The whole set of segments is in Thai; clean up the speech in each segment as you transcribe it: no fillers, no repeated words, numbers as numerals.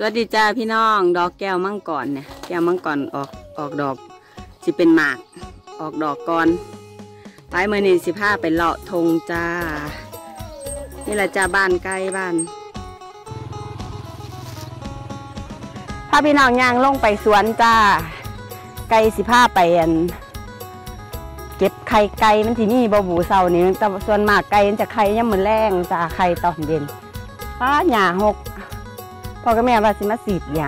วัสดีจ้าพี่น้องดอกแก้วมังกรเนี่ยแก้วมังกรออกดอกสิเป็นหมากออกดอกก่อนไปเมื่อนี้15ไปเลาะธงจ้านี่แหละจ้าบ้านใกล้บ้านพาพี่น้องย่างลงไปสวนจ้าไก่15ไปเก็บไข่ไก่มันที่นี่บ่บูเสานี่แต่ส่วนมากไก่มันจะไข่ย่ำมือแรงจ้าไข่ตอนเย็นป้าหญ้าหกพ่อกับแม่ว่าสิมาสีดยา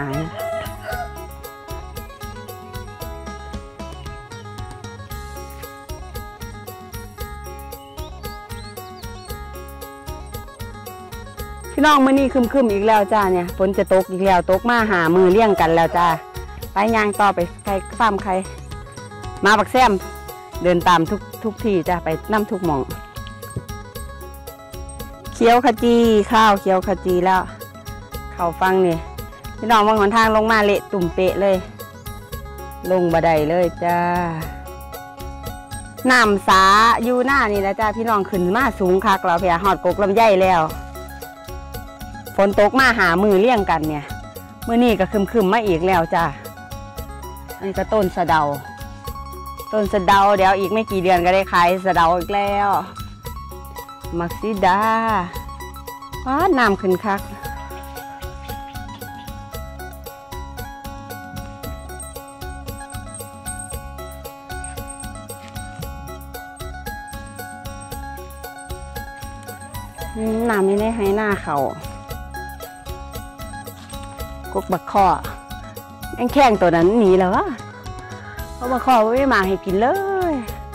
พี่น้องมื้อนี้คึมๆอีกแล้วจ้าเนี่ยฝนจะตกอีกแล้วตกมาหามือเลี้ยงกันแล้วจ้าไปย่างต่อไปใครฟาร์มใครมาปักแซมเดินตามทุกที่จ้าไปน้ำทุกหม่องเขียวขจีข้าวเขียวขจีแล้วเขาฟังนี่พี่น้องบางหนทางลงมาเละตุ่มเปะเลยลงบันไดเลยจ้าน้ำสาอยู่หน้านี่นะจ้าพี่น้องขึ้นมาสูงคักเราเพียหอดกกลำไยแล้วฝนตกมาหามือเลี้ยงกันเนี่ยเมื่อนี้ก็คึมมาอีกแล้วจ้าอันนี้ก็ต้นสะเดาเดี๋ยวอีกไม่กี่เดือนก็ได้ขายสะเดาอีกแล้วมักซิดาว้าน้ำขึ้นคักน้ำนี่ได้ให้หน้าเขากกบักข้อแข้งตัวนั้นหนีแล้ววะเพราะบักข้อไม่มาให้กินเลย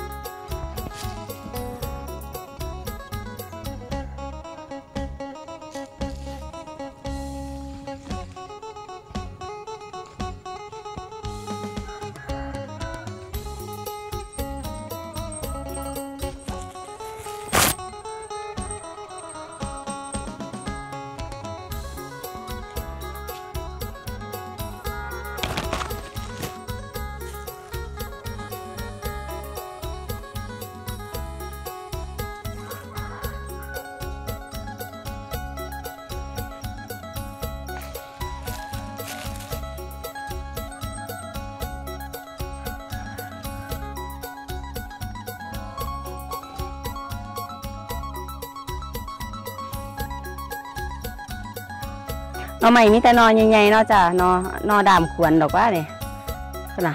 นอใหม่มีแต่นอใหญ่ๆเนาะจ้ะนอดามขวนดอกว่าเนี่ยนะ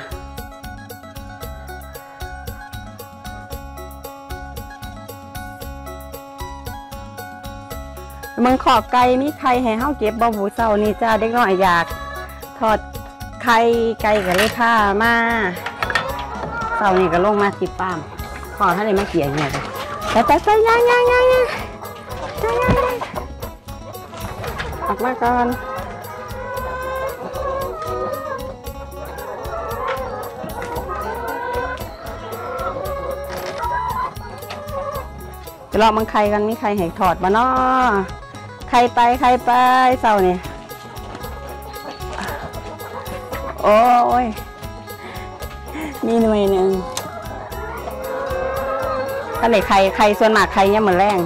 มึงขอบไก่มีไข่ให้เฮาเก็บบ่บูเศร้านี่จ้าเด็กน้อยอยากทอดไข่ไก่กับเลยผ้ามาเศร้านี่ก็ลงมาติดป้ามขอท่านเลยมาเกี่ยเนี่ยไปย่างออกมาก่อนจะลองมังไข่กันมีไข่แหกถอดมาเนาะไข่ไปเศร้าเนี่ยโอ้ยมีหน่วยหนึ่งถ้าไหนไข่ส่วนมากไข่เนี่ยเหมือนแรง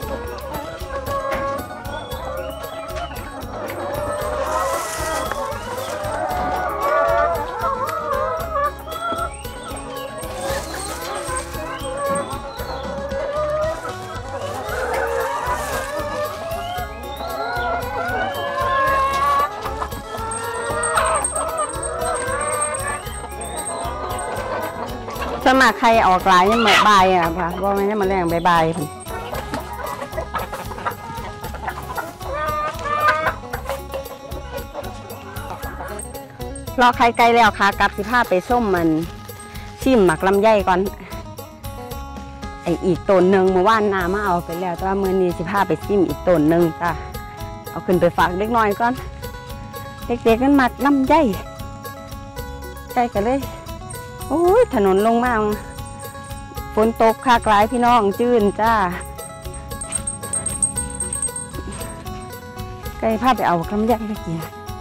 สมัครใครออกหลายยังเหมือนใบอ่ะค่ะว่าไม่ใช่มาแรงใบรอใครไกลแล้วค่ะกับ15ไปส้มมันชิมหมักลำไยก่อนอีกต้นหนึ่งเมื่อวานนามาเอาไปแล้วแต่ว่ามื้อนี้15ไปชิมอีกต้นหนึ่งจ้ะเอาขึ้นไปฝากเล็กน้อยก่อนเด็กๆกันหมักลำไยใกล้กันเลยโอ้ยถนนลงมาฝนตกคากลายพี่น้องจื้นจ้าไก่พาไปเอาคำแยกไปกิน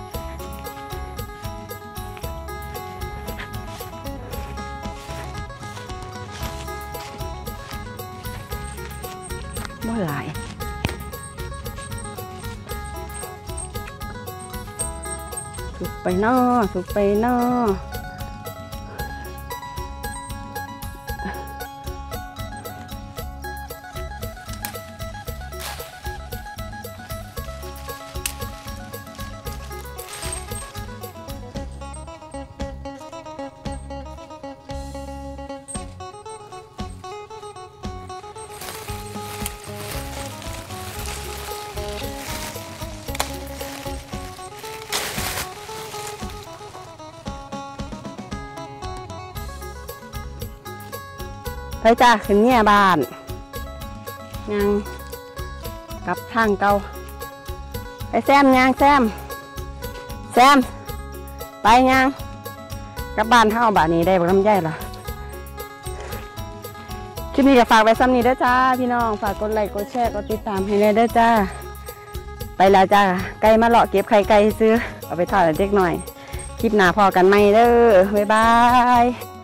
บ่หลายไปนอสุกไปนอไปจ้าขึ้นเนี่ยบ้านยังกลับทางเก่าไปแซมยังแซมไปยังกลับบ้านเท่าบ้านนี้ได้บ่ลำไยเหรอคลิปนี้ก็ฝากไว้ซ้ำนี้เด้อจ้าพี่น้องฝากกดไลค์กดแชร์กดติดตามให้เลยเด้อจ้าไปแล้วจ้าไก่มาเลาะเก็บไข่ไก่ซื้อเอาไปทอดเด็กหน่อยคลิปหน้าพอกันไหมเด้อบ๊ายบาย